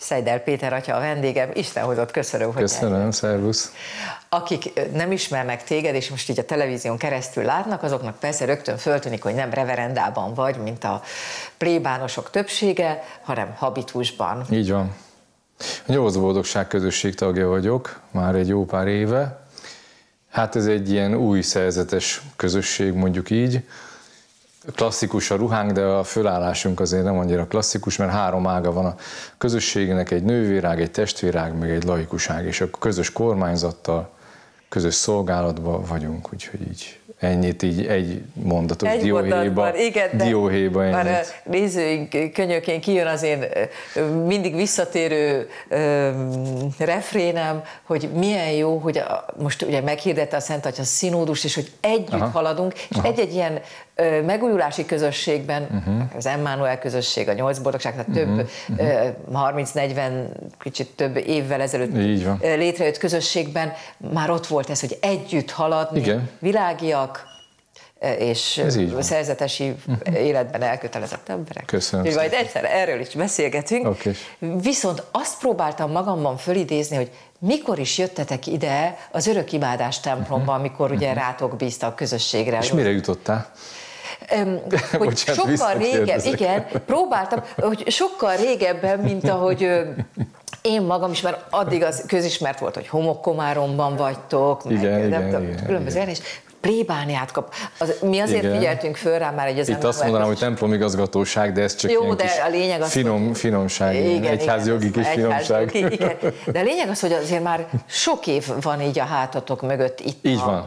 Szeidel Péter atya a vendégem, Isten hozott, köszönöm, hogy Köszönöm, szervusz. Akik nem ismernek téged, és most így a televízión keresztül látnak, azoknak persze rögtön föltűnik, hogy nem reverendában vagy, mint a plébánosok többsége, hanem habitusban. Így van. A Nyolc Boldogság közösség tagja vagyok, már egy jó pár éve. Hát ez egy ilyen új szerzetes közösség, mondjuk így. Klasszikus a ruhánk, de a fölállásunk azért nem annyira klasszikus, mert 3 ága van a közösségnek, egy nővérág, egy testvérág, meg egy laikuság, és a közös kormányzattal, közös szolgálatban vagyunk, úgyhogy így ennyit így egy mondatot, dióhéjba ennyit. Már a nézőink könyökén kijön az én mindig visszatérő refrénem, hogy milyen jó, hogy most ugye meghirdette a Szent Atya színódust, és hogy együtt haladunk, és egy-egy ilyen megújulási közösségben, az Emmanuel közösség, a Nyolc Boldogság, tehát több 30-40, kicsit több évvel ezelőtt létrejött közösségben már ott volt ez, hogy együtt haladni, igen. Világiak és szerzetesi életben elkötelezett emberek. Köszönöm. Majd egyszer erről is beszélgetünk. Okay. Viszont azt próbáltam magamban fölidézni, hogy mikor is jöttetek ide az Örökimádás templomba, amikor ugye rátok bízta a közösségre. És mire jutottál? Hogy sokkal régebben, igen, próbáltam, hogy sokkal régebben, mint ahogy én magam is, mert addig az közismert volt, hogy Homokkomáromban vagytok, igen, különböző és plébániát kap. Mi azért figyeltünk föl rá már egy az itt azt mondanám, hogy templomigazgatóság, de ez csak jó, ilyen de a lényeg az, finomság, egyházjogi kis finomság. Igen. De a lényeg az, hogy azért már sok év van így a hátatok mögött itt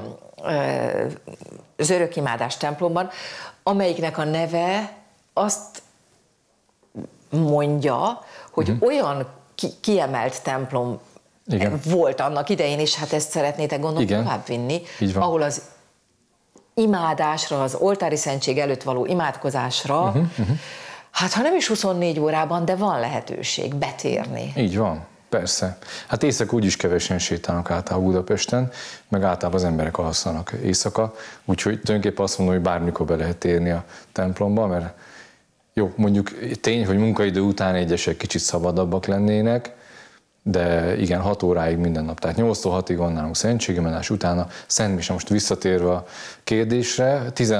az Örökimádás templomban, amelyiknek a neve azt mondja, hogy olyan kiemelt templom volt annak idején, és hát ezt szeretnétek gondolom továbbvinni, ahol az imádásra, az oltári szentség előtt való imádkozásra, hát ha nem is 24 órában, de van lehetőség betérni. Így van. Persze. Hát éjszaka úgyis kevesen sétálnak általában Budapesten, meg általában az emberek alszanak éjszaka, úgyhogy tulajdonképpen azt mondom, hogy bármikor be lehet térni a templomba, mert jó, mondjuk tény, hogy munkaidő után egyesek kicsit szabadabbak lennének, de igen, 6 óráig minden nap, tehát 8-tól 6-ig van nálunk szentségemellás, utána Szent Mise. Most visszatérve a kérdésre,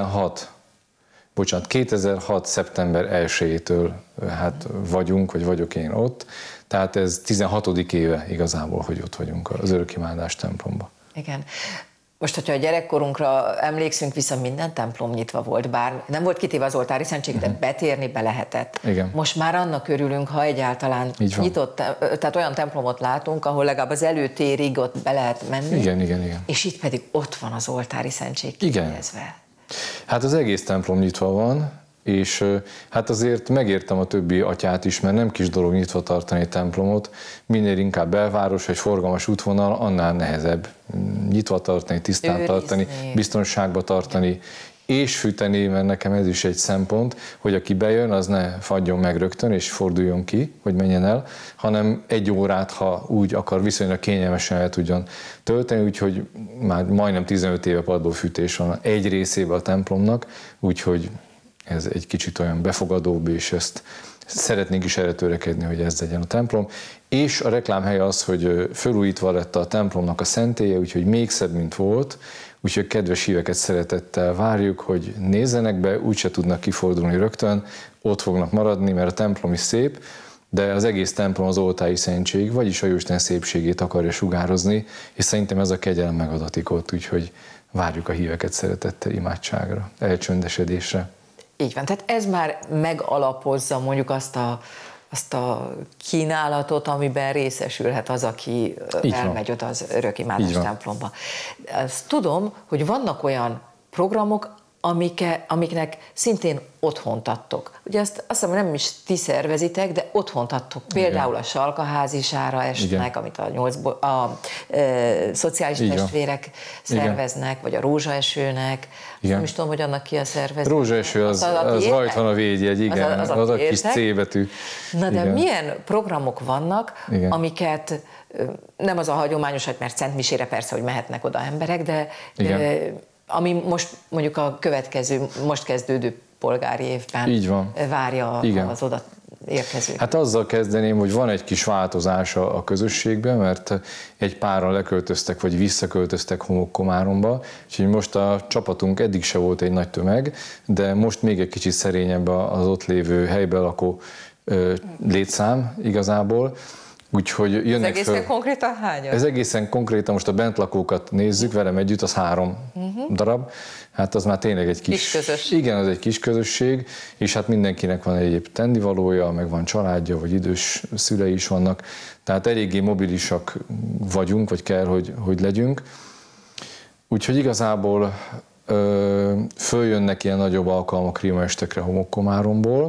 2006. szeptember 1-től hát vagyunk, vagy vagyok én ott, tehát ez 16. éve igazából, hogy ott vagyunk az Örökimádás templomban. Igen. Most, hogyha a gyerekkorunkra emlékszünk vissza, minden templom nyitva volt, bár nem volt kitéve az oltári szentség, de betérni be lehetett. Igen. Most már annak örülünk, ha egyáltalán nyitott, tehát olyan templomot látunk, ahol legalább az előtérig ott be lehet menni. Igen. És itt pedig ott van az oltári szentség kifejezve. Hát az egész templom nyitva van, és hát azért megértem a többi atyát is, mert nem kis dolog nyitva tartani egy templomot, minél inkább belváros, egy forgalmas útvonal, annál nehezebb nyitva tartani, tisztán tartani, biztonságba tartani, és fűteni, mert nekem ez is egy szempont, hogy aki bejön, az ne fagyjon meg rögtön, és forduljon ki, hogy menjen el, hanem 1 órát, ha úgy akar, viszonylag kényelmesen el tudjon tölteni, úgyhogy már majdnem 15 éve padlófűtés van egy részében a templomnak, úgyhogy ez egy kicsit olyan befogadóbb, és ezt szeretnénk is erre törekedni, hogy ez legyen a templom. És a reklámhelye az, hogy felújítva lett a templomnak a szentélye, úgyhogy még szebb, mint volt, úgyhogy kedves híveket szeretettel várjuk, hogy nézzenek be, úgyse tudnak kifordulni rögtön, ott fognak maradni, mert a templom is szép, de az egész templom az oltári szentség, vagyis a Jóisten szépségét akarja sugározni, és szerintem ez a kegyelem megadatik ott, úgyhogy várjuk a híveket szeretettel imádságra, elcsöndesedésre. Így van, tehát ez már megalapozza mondjuk azt a kínálatot, amiben részesülhet az, aki elmegy oda az Örökimádás templomba. Azt tudom, hogy vannak olyan programok, amiknek szintén otthont adtok. Ugye azt hiszem, nem is ti szervezitek, de otthont adtok. Például a Salkaházisára esnek, amit a szociális testvérek szerveznek, vagy a Rózsaesőnek. Nem is tudom, hogy annak ki a szervező. Rózsaeső, az rajta van a védjegy, igen, az a kis C betű. Na de milyen programok vannak, amiket nem az a hagyományos, mert Szent Misére persze, hogy mehetnek oda emberek, de ami most mondjuk a következő, most kezdődő polgári évben várja az oda érkezők? Hát azzal kezdeném, hogy van egy kis változás a közösségben, mert egy páran leköltöztek, vagy visszaköltöztek Homokkomáromba, úgyhogy most a csapatunk eddig se volt egy nagy tömeg, de most még egy kicsit szerényebb az ott lévő helyben lakó létszám igazából. Úgyhogy jönnek ez egészen konkrétan hányan? Ez egészen konkrétan, most a bentlakókat nézzük, velem együtt, az 3 darab. Hát az már tényleg egy kis közösség. Igen, az egy kis közösség, és hát mindenkinek van egyéb tennivalója, meg van családja, vagy idős szülei is vannak. Tehát eléggé mobilisak vagyunk, vagy kell, hogy legyünk. Úgyhogy igazából följönnek ilyen nagyobb alkalmak rímaestekre Homokkomáromból,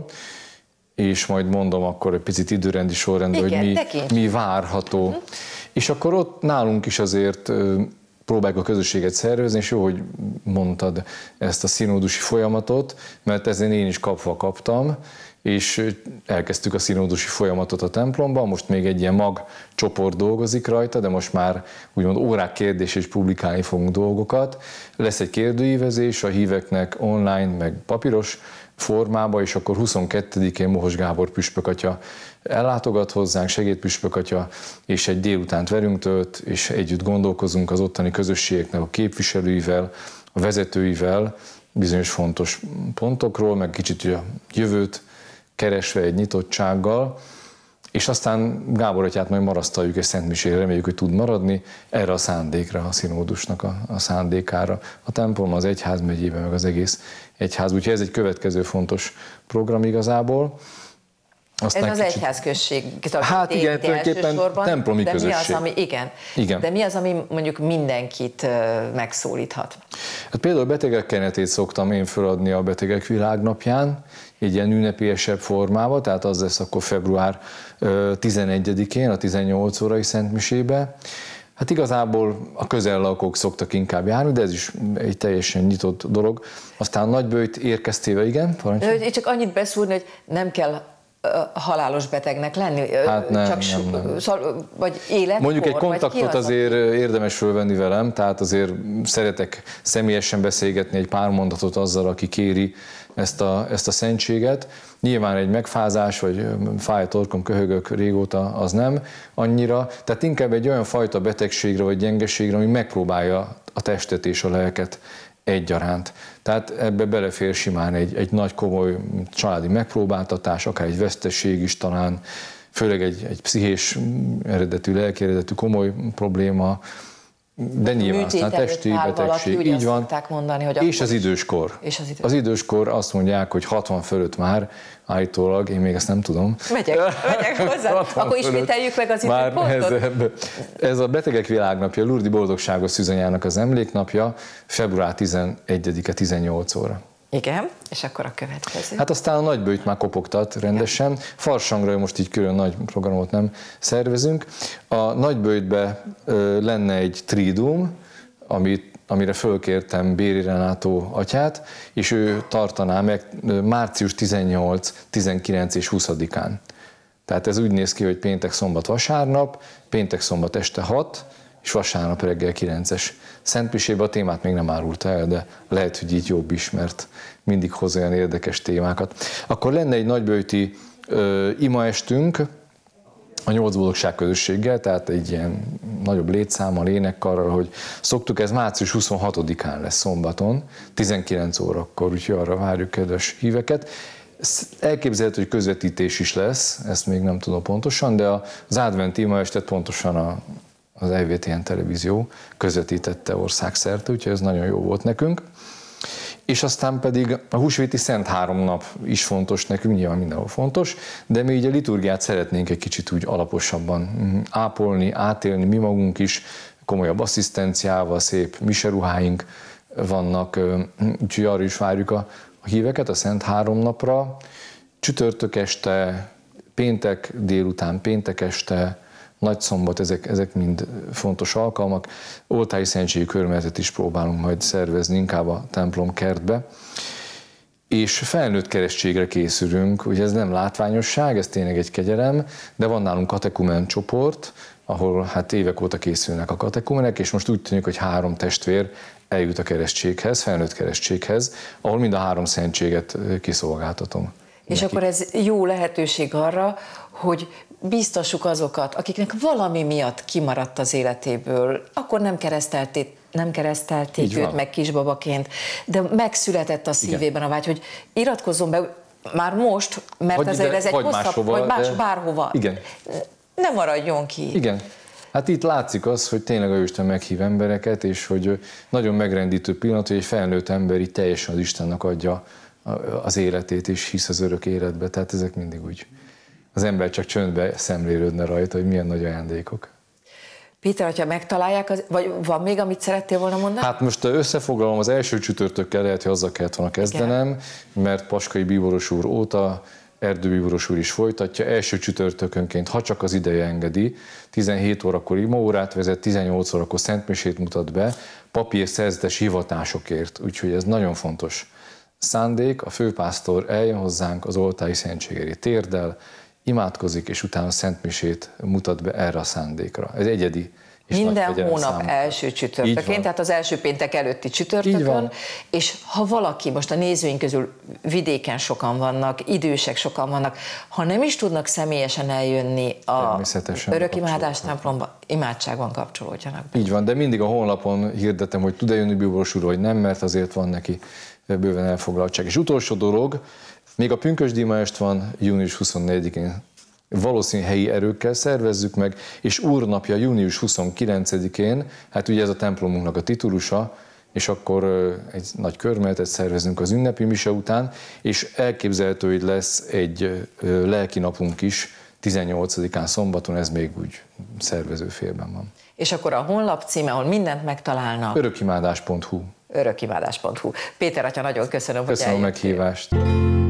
és majd mondom akkor egy picit időrendi sorrendben, hogy mi várható. És akkor ott nálunk is azért próbáljuk a közösséget szervezni, és jó, hogy mondtad ezt a színódusi folyamatot, mert ezen én is kaptam, és elkezdtük a színódusi folyamatot a templomban, most még egy ilyen magcsoport dolgozik rajta, de most már úgymond órák kérdés és publikálni fogunk dolgokat. Lesz egy kérdőívezés a híveknek online, meg papíros formába, és akkor 22-én Mohos Gábor püspökatya ellátogat hozzánk, segédpüspökatya, és egy délutánt velünk tölt, és együtt gondolkozunk az ottani közösségeknek a képviselőivel, a vezetőivel, bizonyos fontos pontokról, meg kicsit a jövőt keresve egy nyitottsággal, és aztán Gábor atyát majd marasztaljuk egy szentmisére, reméljük, hogy tud maradni erre a szándékra, a színódusnak a szándékára. A templom az egyházmegyében, meg az egész egyház, úgyhogy ez egy következő fontos program igazából. Aztán ez az egyházközség. Hát igen, tulajdonképpen templomi közösség. Igen. De mi az, ami mondjuk mindenkit megszólíthat? Hát például betegek kenetét szoktam én feladni a Betegek Világnapján, egy ilyen ünnepélyesebb formában, tehát az lesz akkor február 11-én, a 18 órai szentmisébe. Hát igazából a közellakók szoktak inkább járni, de ez is egy teljesen nyitott dolog. Aztán Nagyböjt érkeztével, igen, parancsolj. Én csak annyit beszúrni, hogy nem kell halálos betegnek lenni, hát nem. Vagy életkor, mondjuk egy kontaktot azért érdemes fölvenni velem, tehát azért szeretek személyesen beszélgetni egy pár mondatot azzal, aki kéri ezt a szentséget. Nyilván egy megfázás, vagy fáj a torkom, köhögök régóta, az nem annyira. Tehát inkább egy olyan fajta betegségre, vagy gyengeségre, ami megpróbálja a testet és a lelket egyaránt. Tehát ebbe belefér simán egy nagy komoly családi megpróbáltatás, akár egy vesztesség is talán, főleg egy pszichés eredetű, lelki eredetű komoly probléma, de nyilván aztán testi betegség, így van, mondani, hogy és az időskor. Az időskor azt mondják, hogy 60 fölött már állítólag, én még ezt nem tudom. Megyek hozzá, akkor ismételjük meg az időpontot. Ez a Betegek Világnapja, Lurdi Boldogságos Szűzanyának az emléknapja, február 11-e 18 óra. Igen, és akkor a következő. Hát aztán a Nagyböjt már kopogtat rendesen. Igen. Farsangra most így külön nagy programot nem szervezünk. A Nagyböjtbe lenne egy triduum, amire fölkértem Béri Renátó atyát, és ő tartaná meg március 18, 19 és 20-án. Tehát ez úgy néz ki, hogy péntek, szombat, vasárnap, péntek, szombat este 6, és vasárnap reggel 9-es szentmisébe. A témát még nem árulta el, de lehet, hogy így jobb is, mert mindig hoz olyan érdekes témákat. Akkor lenne egy nagyböjti imaestünk a 8 boldogság közösséggel, tehát egy ilyen nagyobb létszámmal, énekkarral, hogy szoktuk, ez március 26-án lesz szombaton, 19 órakor, úgyhogy arra várjuk kedves híveket. Elképzelhető, hogy közvetítés is lesz, ezt még nem tudom pontosan, de az adventi imaestet pontosan az EVTN televízió közvetítette országszerte, úgyhogy ez nagyon jó volt nekünk. És aztán pedig a húsvéti Szent 3 nap is fontos nekünk, nyilván mindenhol fontos, de mi így a liturgiát szeretnénk egy kicsit úgy alaposabban ápolni, átélni, mi magunk is, komolyabb asszisztenciával, szép miseruháink vannak, úgyhogy arra is várjuk a híveket a Szent 3 napra. Csütörtök este, péntek délután, péntek este, nagyszombat, ezek mind fontos alkalmak. Oltári szentségi körmenetet is próbálunk majd szervezni, inkább a templom kertbe. És felnőtt keresztségre készülünk, ugye ez nem látványosság, ez tényleg egy kegyelem, de van nálunk katekumen csoport, ahol hát évek óta készülnek a katekumenek, és most úgy tűnik, hogy 3 testvér eljut a keresztséghez, felnőtt keresztséghez, ahol mind a 3 szentséget kiszolgáltatom. És akkor ez jó lehetőség arra, hogy biztassuk azokat, akiknek valami miatt kimaradt az életéből, akkor nem keresztelték őt meg kisbabaként, de megszületett a szívében a vágy, hogy iratkozzon be már most, mert vagy azért ez egy hosszabb, vagy bárhova. Igen. Ne maradjon ki. Igen. Hát itt látszik az, hogy tényleg a Isten meghív embereket, és hogy nagyon megrendítő pillanat, hogy egy felnőtt ember így teljesen az Istennek adja az életét, és hisz az örök életbe. Tehát ezek mindig úgy, az ember csak csöndbe szemlélődne rajta, hogy milyen nagy ajándékok. Péter, hogyha megtalálják, vagy van még, amit szerettél volna mondani? Hát most összefoglalom, az első csütörtökkel lehet, hogy azzal kellett volna kezdenem, igen, mert Paskai bíboros úr óta Erdő bíboros úr is folytatja, első csütörtökönként, ha csak az ideje engedi, 17 órakor imaórát vezet, 18 órakor szentmisét mutat be, papi és szerzetes hivatásokért, úgyhogy ez nagyon fontos szándék, a főpásztor eljön hozzánk az oltári szentség elé, térdel, imádkozik, és utána szentmisét mutat be erre a szándékra. Ez egyedi. Minden hónap számunkra. Első csütörtökén, tehát az első péntek előtti csütörtökön, és ha valaki, most a nézőink közül vidéken sokan vannak, idősek sokan vannak, ha nem is tudnak személyesen eljönni a örökimádás templomba, imádságban kapcsolódjanak be. Így van, de mindig a honlapon hirdetem, hogy tud-e jönni bíboros úr, vagy nem, mert azért van neki bőven elfoglaltság. És utolsó dolog, még a pünkösdíjmaest van június 24-én, valószínű helyi erőkkel szervezzük meg, és úrnapja június 29-én, hát ugye ez a templomunknak a titulusa, és akkor egy nagy körmenetet szervezünk az ünnepi mise után, és elképzelhető, hogy lesz egy lelki napunk is 18-án szombaton, ez még úgy szervezőfélben van. És akkor a honlap címe, ahol mindent megtalálnak? Örökimádás.hu. Örökimádás.hu. Péter atya, nagyon köszönöm, hogy eljöttél. Köszönöm a meghívást.